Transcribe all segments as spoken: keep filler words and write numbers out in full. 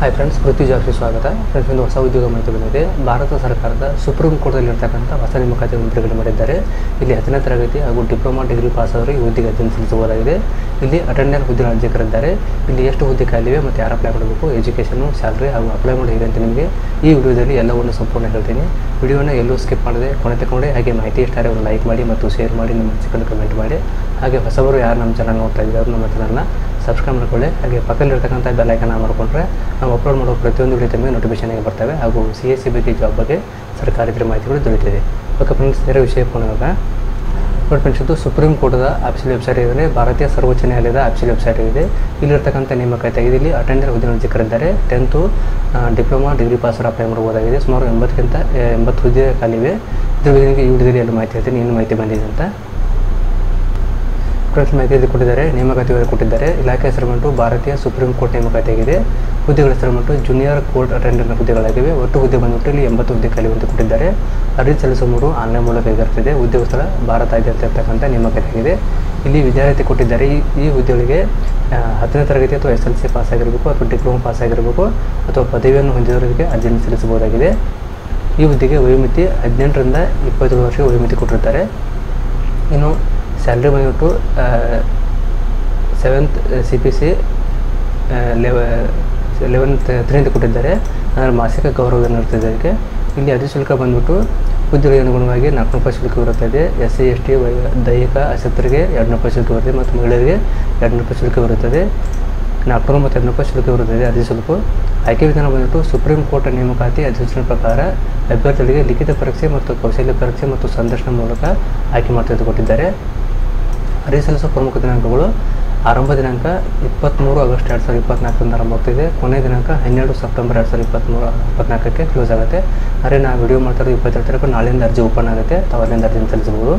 Hi friends, ಪೃಥ್ವಿ ಜಾಬ್ಸ್ಗೆ ಸ್ವಾಗತ. Friends, ಒಂದು ಹೊಸ ಉದ್ಯೋಗ ಮಾಹಿತಿ ಬಂದಿದೆ. ಭಾರತ ಸರ್ಕಾರದ ಸುಪ್ರೀಂ ಕೋರ್ಟ್ನಲ್ಲಿರ್ತಕ್ಕಂಥ ಹೊಸ ನೇಮಕಾತಿಯನ್ನು ಬಿಡುಗಡೆ ಮಾಡಿದ್ದಾರೆ. ಇಲ್ಲಿ ಹತ್ತನೇ ತರಗತಿ ಹಾಗೂ ಡಿಪ್ಲೊಮಾ ಡಿಗ್ರಿ ಪಾಸ್ ಆದರೂ ಈ ಹುದ್ದೆಗೆ ಅರ್ಜಿ ಸಲ್ಲಿಸಬಹುದಾಗಿದೆ. ಇಲ್ಲಿ ಅಟೆಂಡರ್ ಹುದ್ದೆ ಅರ್ಜಿ ಕರೆದಿದ್ದಾರೆ. ಇಲ್ಲಿ ಎಷ್ಟು ಹುದ್ದೆ ಖಾಲಿವೆ ಮತ್ತು ಯಾರು ಅಪ್ಲೈ ಮಾಡಬೇಕು, ಎಜುಕೇಷನು, ಸ್ಯಾಲ್ರಿ ಹಾಗೂ ಅಪ್ಲೈ ಮಾಡಿ ಹೇಗೆ ಅಂತ ನಿಮಗೆ ಈ ವಿಡಿಯೋದಲ್ಲಿ ಎಲ್ಲವನ್ನು ಸಂಪೂರ್ಣ ಹೇಳ್ತೀನಿ. ವಿಡಿಯೋನ ಎಲ್ಲೂ ಸ್ಕಿಪ್ ಮಾಡದೆ ಕೊನೆ ತಗೊಂಡೆ. ಹಾಗೆ ಮಾಹಿತಿ ಇಷ್ಟಾರೆ ಒಂದು ಲೈಕ್ ಮಾಡಿ ಮತ್ತು ಶೇರ್ ಮಾಡಿ, ನಿಮ್ಮ ಅನಿಸಿಕೆಯನ್ನು ಕಮೆಂಟ್ ಮಾಡಿ. ಹಾಗೆ ಹೊಸಬರು ಯಾರು ನಮ್ಮ ಚಾನಲ್ ನೋಡ್ತಾ ಇದ್ದಾರೆ ನಮ್ಮ ಚಾನಲ್ನ ಸಬ್ಸ್ಕ್ರೈಬ್ ಮಾಡ್ಕೊಳ್ಳಿ. ಹಾಗೆ ಪಕ್ಕದಲ್ಲಿರ್ತಕ್ಕಂಥ ಬೆಲ್ ಐಕಾನ್ ಮಾಡಿಕೊಂಡ್ರೆ ನಾವು ಅಪ್ಲೋಡ್ ಮಾಡೋ ಪ್ರತಿಯೊಂದು ವಿಡಿಯೋ ತಮಗೆ ನೋಟಿಫಿಕೇಶನ್ ಆಗಿ ಬರ್ತವೆ. ಹಾಗೂ ಸಿ ಎಸ್ ಸಿ ಬಗ್ಗೆ, ಜಾಬ್ ಬಗ್ಗೆ, ಸರ್ಕಾರಿ ಇತರ ಮಾಹಿತಿಗಳು ದೊರೆಯುತ್ತಿದೆ. ಓಕೆ ಫ್ರೆಂಡ್ಸ್, ಬೇರೆ ವಿಷಯ ಪೂರ್ಣವಾಗ ನೋಡಿ ಫ್ರೆಂಡ್ಸ್, ಇದು ಸುಪ್ರೀಂ ಕೋರ್ಟ್ದ ಆಫೀಸಿಯಲ್ ವೆಬ್ಸೈಟ್ ಇದೆ. ಭಾರತೀಯ ಸರ್ವೋಚ್ಚ ನ್ಯಾಯಾಲಯದ ಆಫೀಸಿಯಲ್ ವೆಬ್ಸೈಟ್ ಇದೆ. ಇಲ್ಲಿರ್ತಕ್ಕಂಥ ನೇಮಕಾತಿ ಆಗಿದೆ. ಇಲ್ಲಿ ಅಟೆಂಡರ್ ಹುದ್ದೆ ಅರ್ಜಿ ಕರೆದಿದ್ದಾರೆ. Tenth diploma degree pass apply ಮಾಡಬಹುದಾಗಿದೆ. ಸುಮಾರು ಎಂಬತ್ತಕ್ಕಿಂತ ಎಂಬತ್ತು ಹುದ್ದೆ ಖಾಲಿವೆ. ಇದ್ರ ಬಗ್ಗೆ ಈ ವಿಡಿಯೋದಲ್ಲಿ ಎಲ್ಲ ಮಾಹಿತಿ ಹೇಳ್ತೀನಿ, ಏನು ಮಾಹಿತಿ ಬಂದಿದೆ ಅಂತ. ಫ್ರೆಂಡ್ಸ್, ಮಾಹಿತಿ ಕೊಟ್ಟಿದ್ದಾರೆ. ನೇಮಕಾತಿ ಕೊಟ್ಟಿದ್ದಾರೆ. ಇಲಾಖೆ ಹೆಸರು ಬಂದು ಭಾರತೀಯ ಸುಪ್ರೀಂ ಕೋರ್ಟ್ ನೇಮಕಾತಿ ಆಗಿದೆ. ಹುದ್ದೆಗಳ ಹೆಸರು ಬಂದು ಜೂನಿಯರ್ ಕೋರ್ಟ್ ಅಟೆಂಡರ್ ಹುದ್ದೆಗಳಾಗಿವೆ. ಒಟ್ಟು ಹುದ್ದೆ ಬಂದುಬಿಟ್ಟು ಇಲ್ಲಿ ಎಂಬತ್ತು ಹುದ್ದೆ ಖಾಲಿವಂತೆ ಕೊಟ್ಟಿದ್ದಾರೆ. ಅರ್ಜಿ ಸಲ್ಲಿಸುವ ಮೂರು ಆನ್ಲೈನ್ ಮೂಲಕ ಇರುತ್ತದೆ. ಉದ್ಯೋಗ ಸ್ಥಳ ಭಾರತಾದ್ಯಂತ ಇರ್ತಕ್ಕಂಥ ನೇಮಕಾತಿ ಆಗಿದೆ. ಇಲ್ಲಿ ವಿದ್ಯಾರ್ಥಿ ಕೊಟ್ಟಿದ್ದಾರೆ. ಈ ಈ ಹುದ್ದೆಗಳಿಗೆ ಹತ್ತನೇ ತರಗತಿ ಅಥವಾ ಎಸ್ ಎಲ್ ಸಿ ಪಾಸ್ ಆಗಿರಬೇಕು, ಅಥವಾ ಡಿಪ್ಲೊಮಾ ಪಾಸ್ ಆಗಿರಬೇಕು, ಅಥವಾ ಪದವಿಯನ್ನು ಹೊಂದಿದವರಿಗೆ ಅರ್ಜಿಯನ್ನು ಸಲ್ಲಿಸಬಹುದಾಗಿದೆ. ಈ ಹುದ್ದೆಗೆ ವಯೋಮಿತಿ ಹದಿನೆಂಟರಿಂದ ಇಪ್ಪತ್ತೇಳು ವರ್ಷ ವಯೋಮಿತಿ ಕೊಟ್ಟಿರ್ತಾರೆ. ಇನ್ನು ಸ್ಯಾಲ್ರಿ ಬಂದ್ಬಿಟ್ಟು ಸೆವೆಂತ್ ಸಿ ಪಿ ಸಿ ಲೆವ ಲೆವೆಂತ್ ತ್ರೀ ಅಂತ ಕೊಟ್ಟಿದ್ದಾರೆ. ಅಂದರೆ ಮಾಸಿಕ ಗೌರವಧನ ಇರ್ತದೆ ಅದಕ್ಕೆ. ಇಲ್ಲಿ ಅರ್ಜಿ ಶುಲ್ಕ ಬಂದ್ಬಿಟ್ಟು ಹುದ್ದೆಗಳಿಗೆ ಅನುಗುಣವಾಗಿ ನಾಲ್ಕು ರೂಪಾಯಿ ಶುಲ್ಕ ಇರುತ್ತದೆ. ಎಸ್ ಸಿ ಎಸ್ ಟಿ ವೈ ದೈಹಿಕ ಅಶಕ್ತರಿಗೆ ಎರಡು ರೂಪಾಯಿ ಶುಲ್ಕ ಇರುತ್ತದೆ ಮತ್ತು ಮಹಿಳೆಯರಿಗೆ ಎರಡು ರೂಪಾಯಿ ಶುಲ್ಕ ಇರುತ್ತದೆ. ನಾಲ್ಕುನೂರು ಮತ್ತು ಎರಡು ರೂಪಾಯಿ ಶುಲ್ಕ ಇರುತ್ತದೆ ಅರ್ಜಿ ಶುಲ್ಕ. ಆಯ್ಕೆ ವಿಧಾನ ಬಂದ್ಬಿಟ್ಟು ಸುಪ್ರೀಂ ಕೋರ್ಟ್ ನೇಮಕಾತಿ ಅಧಿಸೂಚನೆ ಪ್ರಕಾರ ಅಭ್ಯರ್ಥಿಗಳಿಗೆ ಲಿಖಿತ ಪರೀಕ್ಷೆ ಮತ್ತು ಕೌಶಲ್ಯ ಪರೀಕ್ಷೆ ಮತ್ತು ಸಂದರ್ಶನ ಮೂಲಕ ಆಯ್ಕೆ ಮಾಡ್ತಾ ಕೊಟ್ಟಿದ್ದಾರೆ. ಅರ್ಜಿ ಸಲ್ಲಿಸುವ ಪ್ರಮುಖ ದಿನಾಂಕಗಳು: ಆರಂಭ ದಿನಾಂಕ ಇಪ್ಪತ್ತ್ಮೂರು ಆಗಸ್ಟ್ ಎರಡು ಸಾವಿರದ ಇಪ್ಪತ್ತ್ನಾಲ್ಕರಿಂದ ಆರಂಭ ಆಗ್ತಿದೆ. ಕೊನೆಯ ದಿನಾಂಕ ಹನ್ನೆರಡು ಸೆಪ್ಟೆಂಬರ್ ಎರಡು ಸಾವಿರದ ಇಪ್ಪತ್ತ್ಮೂರು ಇಪ್ಪತ್ನಾಲ್ಕಕ್ಕೆ ಕ್ಲೋಸ್ ಆಗುತ್ತೆ. ಅಂದರೆ ನಾವು ವಿಡಿಯೋ ಮಾಡ್ತಾರೆ ಇಪ್ಪತ್ತೆರಡು ತಾರೀಕು ನಾಳೆಯಿಂದ ಅರ್ಜಿ ಓಪನ್ ಆಗುತ್ತೆ. ತಾವು ಅಲ್ಲಿಂದ ಅರ್ಜಿನ ಸಲ್ಲಿಸಬಹುದು.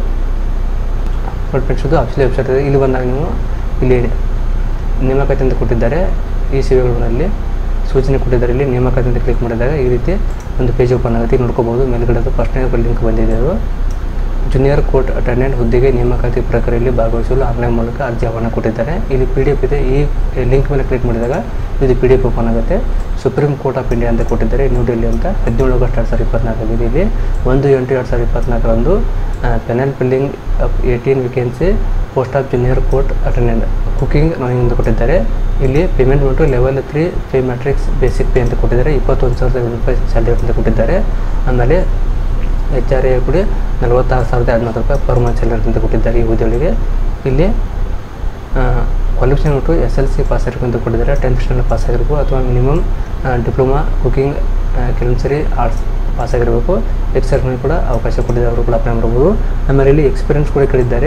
ನೋಡಿ ಫ್ರೆಂಡ್ಸ್, ಇದು ಆಫೀಸಿಯಲ್ ವೆಬ್ಸೈಟ್ ಇದೆ. ಇಲ್ಲಿ ಬಂದಾಗ ನೀವು ಇಲ್ಲಿ ನೇಮಕಾತಿ ಅಂತ ಕೊಟ್ಟಿದ್ದಾರೆ. ಈ ಸೇವೆಗಳಲ್ಲಿ ಸೂಚನೆ ಕೊಟ್ಟಿದ್ದಾರೆ. ಇಲ್ಲಿ ನೇಮಕಾತಿ ಅಂತ ಕ್ಲಿಕ್ ಮಾಡಿದಾಗ ಈ ರೀತಿ ಒಂದು ಪೇಜ್ ಓಪನ್ ಆಗುತ್ತೆ. ನೋಡ್ಕೋಬಹುದು. ಮೇಲ್ಗಡೆ ಫಸ್ಟ್ನೇ ಲಿಂಕ್ ಬಂದಿದೆ. ಅದು ಜೂನಿಯರ್ ಕೋರ್ಟ್ ಅಟೆಂಡೆಂಟ್ ಹುದ್ದೆಗೆ ನೇಮಕಾತಿ ಪ್ರಕ್ರಿಯೆಯಲ್ಲಿ ಭಾಗವಹಿಸಲು ಆನ್ಲೈನ್ ಮೂಲಕ ಅರ್ಜಿ ಆಹ್ವಾನ ಕೊಟ್ಟಿದ್ದಾರೆ. ಇಲ್ಲಿ ಪಿ ಡಿ ಎಫ್ ಇದೆ. ಈ ಲಿಂಕ್ ಮೇಲೆ ಕ್ಲಿಕ್ ಮಾಡಿದಾಗ ಇದು ಪಿ ಡಿ ಎಫ್ ಓಪನ್ ಆಗುತ್ತೆ. ಸುಪ್ರೀಂ ಕೋರ್ಟ್ ಆಫ್ ಇಂಡಿಯಾ ಅಂತ ಕೊಟ್ಟಿದ್ದಾರೆ, ನ್ಯೂ ಡೆಲ್ಲಿ ಅಂತ. ಹದಿನೇಳು ಆಗಸ್ಟ್ ಎರಡು ಸಾವಿರದ ಇಪ್ಪತ್ನಾಲ್ಕಾಗಿದೆ. ಇಲ್ಲಿ ಒಂದು ಎಂಟು ಎರಡು ಸಾವಿರದ ಇಪ್ಪತ್ನಾಲ್ಕರಂದು panel filling of eighteen vacancy post of junior court attendant cooking ಅಂತ ಕೊಟ್ಟಿದ್ದಾರೆ. ಇಲ್ಲಿ ಪೇಮೆಂಟ್ ಬಂದು level three pay matrix basic pay ಅಂತ ಕೊಟ್ಟಿದ್ದಾರೆ. ಇಪ್ಪತ್ತೊಂದು ಸಾವಿರದ ಐವತ್ತು ರೂಪಾಯಿ ಸ್ಯಾಲರಿ ಅಂತ ಕೊಟ್ಟಿದ್ದಾರೆ. ಆಮೇಲೆ ಎಚ್ ಆರ್ ಎ ಕೂಡ ನಲವತ್ತಾರು ಸಾವಿರದ ಎರಡುನೂರು ರೂಪಾಯಿ ಪರ್ ಮಂತ್ ಸ್ಯಾಲರಿ ಅಂತ ಕೊಟ್ಟಿದ್ದಾರೆ ಈ ಹುದ್ದೆಗಳಿಗೆ. ಇಲ್ಲಿ ಕ್ವಾಲಿಫಿಕೇಷನ್ ಬಿಟ್ಟು ಎಸ್ ಎಲ್ ಸಿ ಪಾಸ್ ಆಗಿರ್ಬೇಕು ಅಂತ ಕೊಟ್ಟಿದ್ದಾರೆ. ಟೆಂತ್ ಸ್ಟ್ಯಾಂಡರ್ಡ್ ಪಾಸ್ ಆಗಿರಬೇಕು ಅಥವಾ ಮಿನಿಮಮ್ ಡಿಪ್ಲೊಮಾ ಕುಕಿಂಗ್ ಕೆಲವೊಂದ್ಸರಿ ಆರ್ಟ್ಸ್ ಪಾಸ್ ಆಗಿರಬೇಕು. ಎಕ್ಸರ್ನಲ್ಲಿ ಕೂಡ ಅವಕಾಶ ಕೊಟ್ಟಿದ್ದಾರೆ, ಅವರು ಕೂಡ ಅಪ್ಲೈ ಮಾಡ್ಬೋದು. ಆಮೇಲೆ ಇಲ್ಲಿ ಎಕ್ಸ್ಪೀರಿಯನ್ಸ್ ಕೂಡ ಕೇಳಿದ್ದಾರೆ.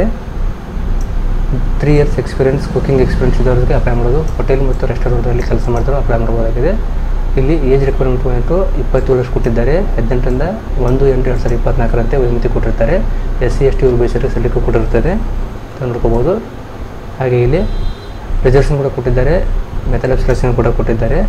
Three years experience cooking experience ಇದ್ದವ್ರಿಗೆ ಅಪ್ಲೈ ಮಾಡೋದು. ಹೋಟೆಲ್ ಮತ್ತು ರೆಸ್ಟೋರೆಂಟಲ್ಲಿ ಕೆಲಸ ಮಾಡ್ತಾರೆ, ಅಪ್ಲೈ ಮಾಡ್ಬೋದಾಗಿದೆ. ಇಲ್ಲಿ ಏಜ್ ರಿಕ್ವೈರ್ಮೆಂಟ್ ಬಂದು ಇಪ್ಪತ್ತೇಳು ವರ್ಷ ಕೊಟ್ಟಿದ್ದಾರೆ. ಹದಿನೆಂಟರಿಂದ ಒಂದು ಎಂಟು ಎರಡು ಸಾವಿರದ ಇಪ್ಪತ್ನಾಲ್ಕರಂತೆ ವಯೋಮಿತಿ ಕೊಟ್ಟಿರ್ತಾರೆ. ಎಸ್ ಸಿ ಎಸ್ ಟಿ ಯು ಬೇಸರಿ ಸಲ್ಲಿಕೆ ಕೊಟ್ಟಿರ್ತದೆ ನೋಡ್ಕೋಬೋದು. ಹಾಗೆ ಇಲ್ಲಿ ರಿಸರ್ವೇಷನ್ ಕೂಡ ಕೊಟ್ಟಿದ್ದಾರೆ. ಮೆಥಡ್ ಆಫ್ ಸೆಲೆಕ್ಷನ್ ಕೂಡ ಕೊಟ್ಟಿದ್ದಾರೆ.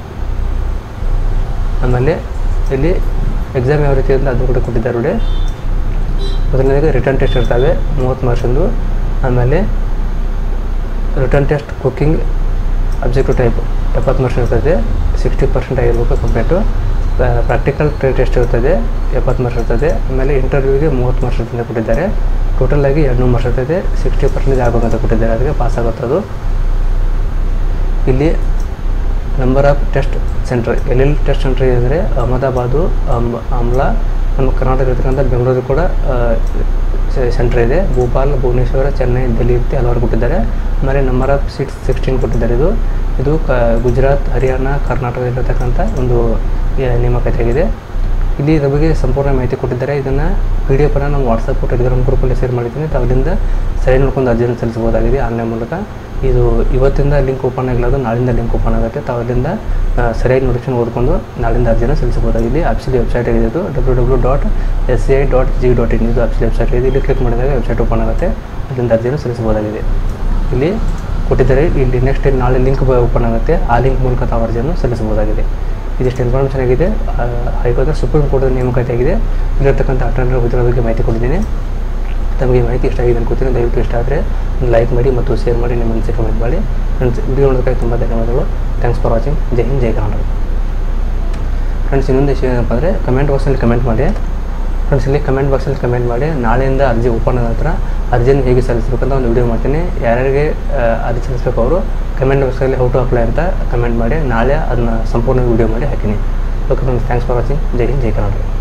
ಆಮೇಲೆ ಇಲ್ಲಿ ಎಕ್ಸಾಮ್ ಯಾವ ರೀತಿ ಅಂತ ಅದು ಕೂಡ ಕೊಟ್ಟಿದ್ದಾರೆ ನೋಡಿ. ಮೊದಲನೇದಾಗಿ ರಿಟರ್ನ್ ಟೆಸ್ಟ್ ಇರ್ತವೆ ಮೂವತ್ತು ಮಾರ್ಕ್ಸಿಂದು. ಆಮೇಲೆ written test cooking objective type ಎಪ್ಪತ್ತು ಮಾರ್ಕ್ಸ್ ಇರ್ತದೆ. ಸಿಕ್ಸ್ಟಿ ಪರ್ಸೆಂಟ್ ಆಗಿರ್ಬೇಕು ಕಂಪ್ಲೀಟು. ಪ್ರಾಕ್ಟಿಕಲ್ ಟೆಸ್ಟ್ ಇರ್ತದೆ, ಎಪ್ಪತ್ತು ಮಾರ್ಕ್ಸ್ ಇರ್ತದೆ. ಆಮೇಲೆ ಇಂಟರ್ವ್ಯೂಗೆ ಮೂವತ್ತು ಮಾರ್ಕ್ಸ್ ಇರ್ತದೆ ಕೊಟ್ಟಿದ್ದಾರೆ. ಟೋಟಲಾಗಿ ಎರಡು ಮಾರ್ಕ್ಸ್ ಇರ್ತದೆ. ಸಿಕ್ಸ್ಟಿ ಪರ್ಸೆಂಟೇಜ್ ಆಗಬೇಕಂತ ಕೊಟ್ಟಿದ್ದಾರೆ, ಅದಕ್ಕೆ ಪಾಸ್ ಆಗುತ್ತದು. ಇಲ್ಲಿ ನಂಬರ್ ಆಫ್ ಟೆಸ್ಟ್ ಸೆಂಟರ್ ಎಲ್ಲೆಲ್ಲಿ ಟೆಸ್ಟ್ ಸೆಂಟರ್ ಇದೆ ಅಂದರೆ ಅಹಮದಾಬಾದು, ಆಮ್ಲಾ, ನಮ್ಮ ಕರ್ನಾಟಕ ಇರ್ತಕ್ಕಂಥ ಬೆಂಗಳೂರು ಕೂಡ ಸೆಂಟರ್ ಇದೆ. ಭೋಪಾಲ್, ಭುವನೇಶ್ವರ, ಚೆನ್ನೈ, ಡೆಲ್ಲಿ ಇರುತ್ತೆ ಹಲವಾರು ಕೊಟ್ಟಿದ್ದಾರೆ. ಆಮೇಲೆ ನಂಬರ್ ಆಫ್ ಸೀಟ್ಸ್ ಸಿಕ್ಸ್ಟೀನ್ ಕೊಟ್ಟಿದ್ದಾರೆ. ಇದು ಇದು ಕ ಗುಜರಾತ್, ಹರಿಯಾಣ, ಕರ್ನಾಟಕದಲ್ಲಿರ್ತಕ್ಕಂಥ ಒಂದು ನೇಮಕಾತಿ ಆಗಿದೆ. ಇಲ್ಲಿ ಇದ್ರ ಬಗ್ಗೆ ಸಂಪೂರ್ಣ ಮಾಹಿತಿ ಕೊಟ್ಟಿದ್ದಾರೆ. ಇದನ್ನು ಪಿ ಡಿ ಎಫನ್ನು ನಮ್ಮ ವಾಟ್ಸಪ್ ಟೆಲಿಗ್ರಾಮ್ ಗ್ರೂಪಲ್ಲಿ ಶೇರ್ ಮಾಡಿದ್ದೀನಿ. ತಾವಲ್ಲಿಂದ ಸರಿ ನೋಡ್ಕೊಂಡು ಅರ್ಜಿಯನ್ನು ಸಲ್ಲಿಸಬಹುದಾಗಿದೆ ಆನ್ಲೈನ್ ಮೂಲಕ. ಇದು ಇವತ್ತಿಂದ ಲಿಂಕ್ ಓಪನ್ ಆಗಿಲ್ಲ, ನಾಳಿಂದ ಲಿಂಕ್ ಓಪನ್ ಆಗುತ್ತೆ. ತಾವಲ್ಲಿಂದ ಸರಿಯಾಗಿ ನೋಟಿಫಿಕೇಶನ್ ಓದ್ಕೊಂಡು ನಾಳಿಂದ ಅರ್ಜಿಯನ್ನು ಸಲ್ಲಿಸಬಹುದಾಗಿದೆ. ಇಲ್ಲಿ ಆಫೀಸಿಯಲ್ ವೆಬ್ಸೈಟ್ ಇದೆ. ಇದು W W dot S C I dot G dot in ಇದು ಆಫೀಸಿಯಲ್ ವೆಬ್ಸೈಟ್ ಇದೆ. ಇಲ್ಲಿ ಕ್ಲಿಕ್ ಮಾಡಿದಾಗ ವೆಬ್ಸೈಟ್ ಓಪನ್ ಆಗುತ್ತೆ. ಅಲ್ಲಿಂದ ಅರ್ಜಿಯನ್ನು ಸಲ್ಲಿಸಬಹುದಾಗಿದೆ. ಇಲ್ಲಿ ಕೊಟ್ಟಿದ್ದಾರೆ. ಇಲ್ಲಿ ನೆಕ್ಸ್ಟ್ ನಾಳೆ ಲಿಂಕ್ ಓಪನ್ ಆಗುತ್ತೆ. ಆ ಲಿಂಕ್ ಮೂಲಕ ತಾವು ಅರ್ಜಿಯನ್ನು ಸಲ್ಲಿಸಬಹುದಾಗಿದೆ. ಇದಿಷ್ಟು ಇನ್ಫಾರ್ಮೇಷನ್ ಆಗಿದೆ. ಹೈಕೋರ್ಟ್ ಸುಪ್ರೀಂ ಕೋರ್ಟ್ ನೇಮಕಾತಿ ಆಗಿದೆ. ಇಲ್ಲಿರ್ತಕ್ಕಂಥ ಅಟೆಂಡರ್ ಹುದ್ದೆಗಳ ಬಗ್ಗೆ ಮಾಹಿತಿ ಕೊಟ್ಟಿದ್ದೀನಿ. ತಮಗೆ ಮಾಹಿತಿ ಇಷ್ಟ ಆಗಿದೆ ಅನ್ಕೋತೀನಿ. ದಯವಿಟ್ಟು ಇಷ್ಟ ಆದರೆ ಲೈಕ್ ಮಾಡಿ ಮತ್ತು ಶೇರ್ ಮಾಡಿ, ನಿಮ್ಮ ಅನಿಸಿಕೆ ಕಮೆಂಟ್ ಮಾಡಿ. ಫ್ರೆಂಡ್ಸ್, ವಿಡಿಯೋ ನೋಡೋದಕ್ಕಾಗಿ ತುಂಬ ಧನ್ಯವಾದಗಳು. Thanks for watching. ಜೈ ಹಿಂದ್, ಜೈ ಕರ್ನಾಟಕ. ಫ್ರೆಂಡ್ಸ್ ಇನ್ನೊಂದು ವಿಷಯ ಏನಪ್ಪ ಅಂದರೆ ಕಮೆಂಟ್ ಬಾಕ್ಸಲ್ಲಿ ಕಮೆಂಟ್ ಮಾಡಿ ಫ್ರೆಂಡ್ಸ್. ಇಲ್ಲಿ ಕಮೆಂಟ್ ಬಾಕ್ಸಲ್ಲಿ ಕಮೆಂಟ್ ಮಾಡಿ ನಾಳೆಯಿಂದ ಅರ್ಜಿ ಓಪನ್ ಆದ ನಂತರ ಅರ್ಜಿಯನ್ನು ಹೇಗೆ ಸಲ್ಲಿಸಬೇಕು ಅಂತ ಒಂದು ವಿಡಿಯೋ ಮಾಡ್ತೀನಿ. ಯಾರ್ಯಾರಿಗೆ ಅರ್ಜಿ ಸಲ್ಲಿಸಬೇಕು ಅವರು ಕಮೆಂಟ್ ಬಾಕ್ಸಲ್ಲಿ ಹೌ ಟು ಅಪ್ಲೈ ಅಂತ ಕಮೆಂಟ್ ಮಾಡಿ ನಾಳೆ ಅದನ್ನ ಸಂಪೂರ್ಣ ವಿಡಿಯೋ ಮಾಡಿ ಹಾಕಿನಿ. Okay friends, thanks for watching. ಜೈ ಹಿಂದ್, ಜೈ ಕರ್ನಾಟಕ.